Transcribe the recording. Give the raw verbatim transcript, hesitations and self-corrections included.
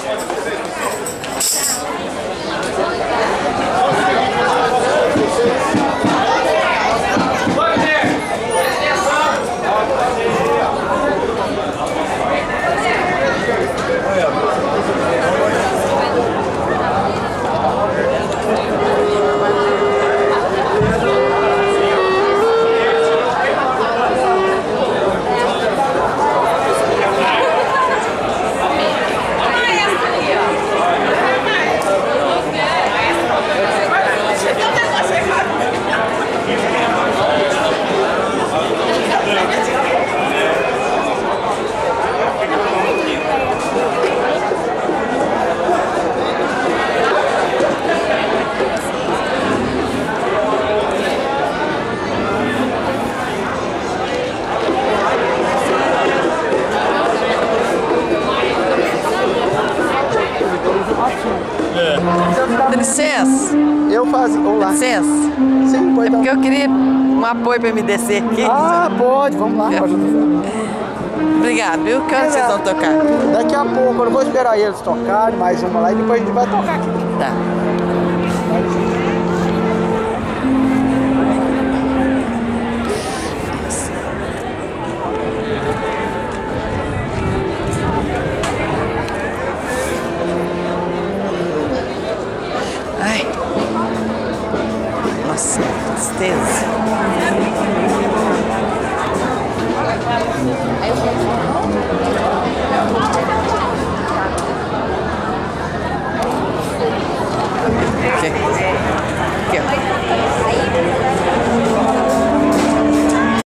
Dá licença. Eu fazia. Olá. Licença. Sim, pode É dar. porque eu queria um apoio para me descer aqui. Ah, pode. Vamos lá. Pode ajudar. Obrigado, viu? Que hora vocês vão tocar? Daqui a pouco. Eu não vou esperar eles tocarem mais uma lá e depois a gente vai tocar aqui. Tá.